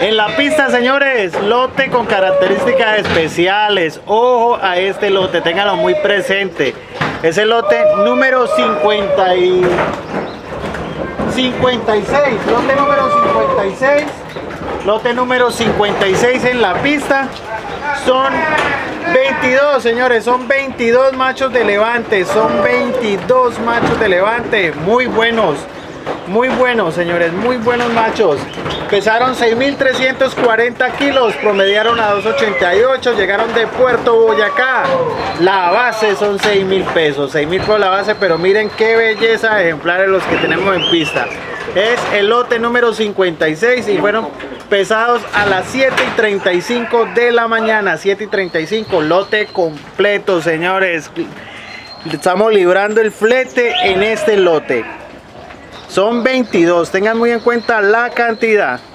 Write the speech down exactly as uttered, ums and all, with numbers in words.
En la pista, señores, lote con características especiales. Ojo a este lote, ténganlo muy presente. Es el lote número cincuenta y... cincuenta y seis, lote número cincuenta y seis. Lote número cincuenta y seis en la pista. Son veintidós, señores, son veintidós machos de levante. Son veintidós machos de levante. Muy buenos. Muy buenos, señores, muy buenos machos. Pesaron seis mil trescientos cuarenta kilos, promediaron a dos ochenta y ocho, llegaron de Puerto Boyacá. La base son seis mil pesos, seis mil por la base, pero miren qué belleza de ejemplares los que tenemos en pista. Es el lote número cincuenta y seis y fueron pesados a las siete y treinta y cinco de la mañana, siete y treinta y cinco, lote completo, señores. Estamos librando el flete en este lote. Son veintidós, tengan muy en cuenta la cantidad.